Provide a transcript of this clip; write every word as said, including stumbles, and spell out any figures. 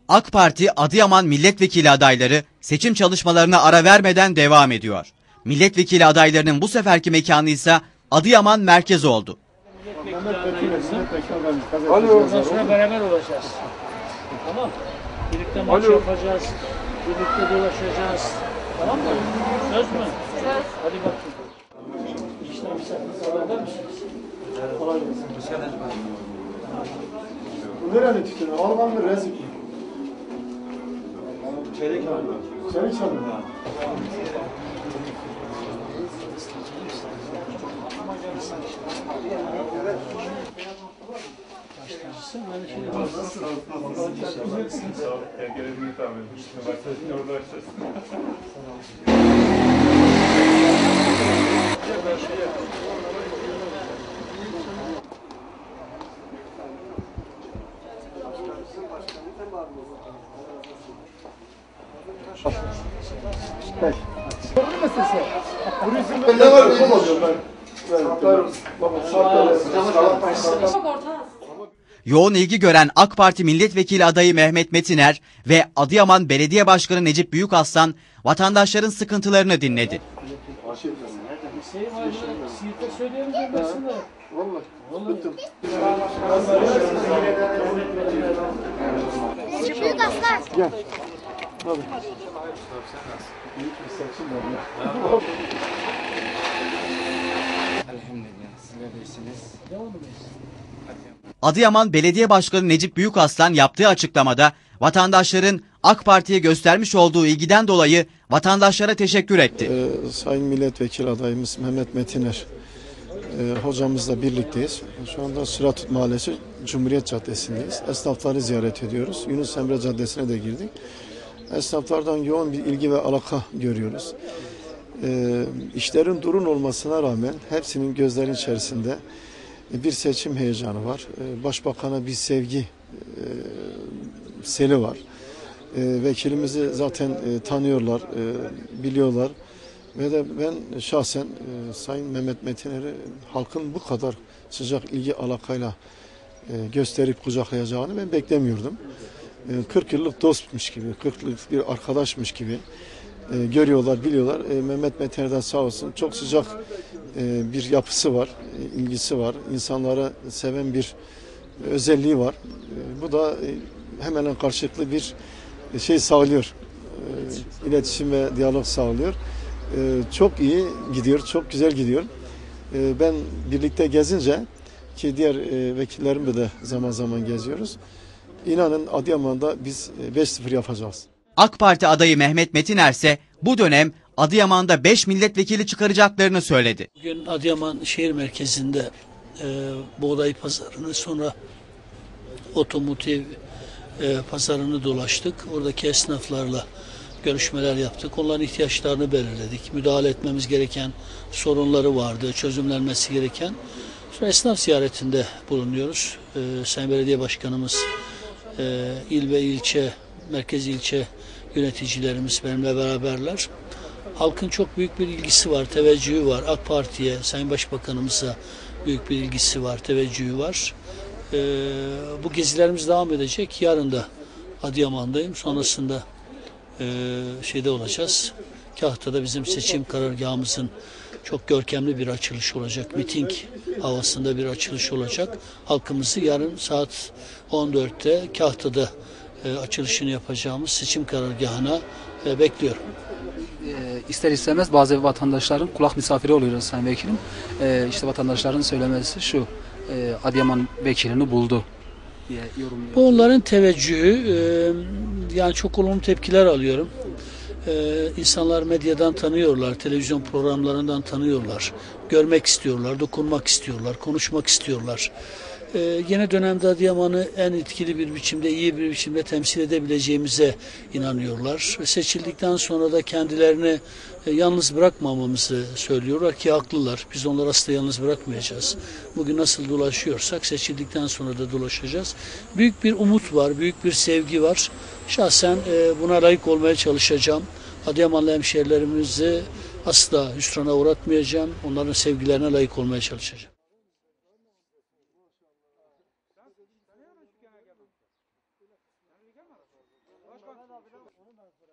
AK Parti Adıyaman milletvekili adayları seçim çalışmalarına ara vermeden devam ediyor. Milletvekili adaylarının bu seferki mekanı ise Adıyaman merkez oldu. Ondan sonra beraber olacağız. Tamam. Birlikte maç Alo. yapacağız. Birlikte dolaşacağız. Tamam mı? Söz mü? Söz. Hadi bakayım. İşte misafir beraber misiniz? Kolay gelsin. Bu nereye tutuyor? Alman mı rezik mi? Çelik aldı. Çelik aldı. Ne var Yoğun ilgi gören AK Parti milletvekili adayı Mehmet Metiner ve Adıyaman Belediye Başkanı Necip Büyükaslan vatandaşların sıkıntılarını dinledi. Necip Büyükaslan. Gel. Tabii. Büyük bir seçim var. Elhamdülillah. Sizler de iyisiniz. Adıyaman Belediye Başkanı Necip Büyükaslan yaptığı açıklamada vatandaşların AK Parti'ye göstermiş olduğu ilgiden dolayı vatandaşlara teşekkür etti. Ee, Sayın Milletvekili adayımız Mehmet Metiner e, hocamızla birlikteyiz. Şu anda Sıratut Mahallesi Cumhuriyet Caddesi'ndeyiz. Esnafları ziyaret ediyoruz. Yunus Emre Caddesi'ne de girdik. Esnaflardan yoğun bir ilgi ve alaka görüyoruz. E, işlerin durun olmasına rağmen hepsinin gözlerinin içerisinde bir seçim heyecanı var. Başbakan'a bir sevgi e, seli var. E, vekilimizi zaten e, tanıyorlar, e, biliyorlar. Ve de ben şahsen e, Sayın Mehmet Metiner'i halkın bu kadar sıcak ilgi alakayla e, gösterip kucaklayacağını ben beklemiyordum. E, kırk yıllık dostmuş gibi, kırk yıllık bir arkadaşmış gibi e, görüyorlar, biliyorlar. E, Mehmet Metiner'den sağ olsun çok sıcak e, bir yapısı var, e, ilgisi var. İnsanlara seven bir özelliği var. E, bu da e, hemen karşılıklı bir şey sağlıyor. E, iletişim ve diyalog sağlıyor. E, çok iyi gidiyor, çok güzel gidiyor. E, ben birlikte gezince ki diğer e, vekillerimle de zaman zaman geziyoruz. İnanın Adıyaman'da biz beş sıfır yapacağız. AK Parti adayı Mehmet Metiner ise bu dönem Adıyaman'da beş milletvekili çıkaracaklarını söyledi. Bugün Adıyaman şehir merkezinde e, buğday pazarını, sonra otomotiv e, pazarını dolaştık. Oradaki esnaflarla görüşmeler yaptık. Onların ihtiyaçlarını belirledik. Müdahale etmemiz gereken sorunları vardı, çözümlenmesi gereken. Sonra esnaf ziyaretinde bulunuyoruz. E, Sayın Belediye Başkanımız, e, il ve ilçe, merkez ilçe yöneticilerimiz benimle beraberler. Halkın çok büyük bir ilgisi var, teveccühü var. AK Parti'ye, Sayın Başbakanımıza büyük bir ilgisi var, teveccühü var. Ee, bu gezilerimiz devam edecek. Yarın da Adıyaman'dayım. Sonrasında e, şeyde olacağız. Kahtada bizim seçim karargahımızın çok görkemli bir açılış olacak. Miting havasında bir açılış olacak. Halkımızı yarın saat on dörtte Kahta'da e, açılışını yapacağımız seçim karargahına e, bekliyorum. E, ister istemez bazı vatandaşların kulak misafiri oluyoruz Sayın Vekilim. E, işte vatandaşların söylemesi şu: e, Adıyaman vekilini buldu diye yorumluyor. Bu onların teveccühü. E, yani çok olumlu tepkiler alıyorum. Ee, insanlar medyadan tanıyorlar, televizyon programlarından tanıyorlar, görmek istiyorlar, dokunmak istiyorlar, konuşmak istiyorlar. Ee, yeni dönemde Adıyaman'ı en etkili bir biçimde, iyi bir biçimde temsil edebileceğimize inanıyorlar. Ve seçildikten sonra da kendilerini e, yalnız bırakmamamızı söylüyorlar ki haklılar. Biz onları asla yalnız bırakmayacağız. Bugün nasıl dolaşıyorsak seçildikten sonra da dolaşacağız. Büyük bir umut var, büyük bir sevgi var. Şahsen e, buna layık olmaya çalışacağım. Adıyamanlı hemşehrilerimizi asla hüsrana uğratmayacağım. Onların sevgilerine layık olmaya çalışacağım. Abi, onu ben